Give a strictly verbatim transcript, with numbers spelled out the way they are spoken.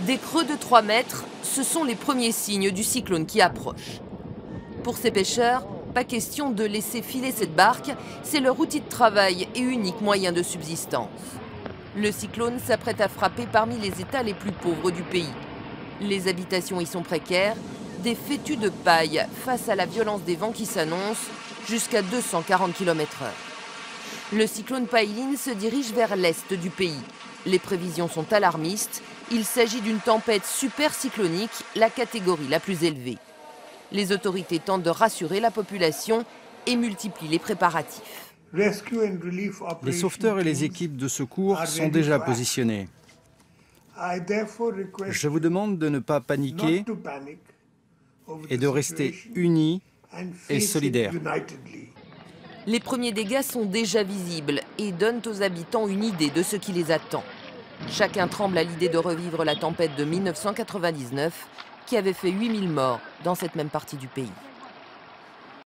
Des creux de trois mètres, ce sont les premiers signes du cyclone qui approche. Pour ces pêcheurs, pas question de laisser filer cette barque, c'est leur outil de travail et unique moyen de subsistance. Le cyclone s'apprête à frapper parmi les États les plus pauvres du pays. Les habitations y sont précaires, des fétus de paille face à la violence des vents qui s'annoncent, jusqu'à deux cent quarante kilomètres heure. Le cyclone Pailin se dirige vers l'est du pays. Les prévisions sont alarmistes. Il s'agit d'une tempête supercyclonique, la catégorie la plus élevée. Les autorités tentent de rassurer la population et multiplient les préparatifs. Les sauveteurs et les équipes de secours sont déjà positionnés. Je vous demande de ne pas paniquer et de rester unis et solidaires. Les premiers dégâts sont déjà visibles et donnent aux habitants une idée de ce qui les attend. Chacun tremble à l'idée de revivre la tempête de mille neuf cent quatre-vingt-dix-neuf qui avait fait huit mille morts dans cette même partie du pays.